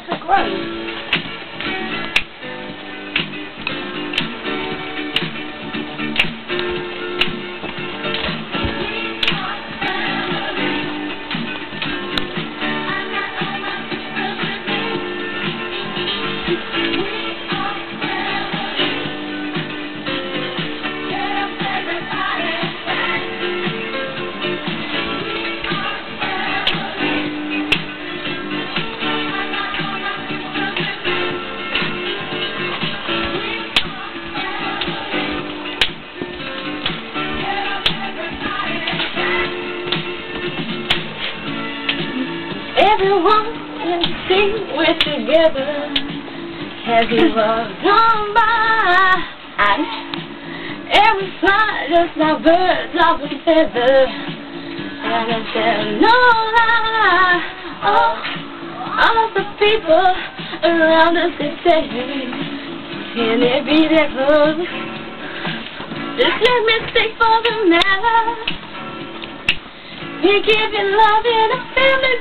That's gross. Everyone can sing, we're together as we walk on by. Every side just like birds of a feather, and I tell no lie. Oh, all of the people around us they say, can it be that close? Just let me speak for the matter. We give you love in a family.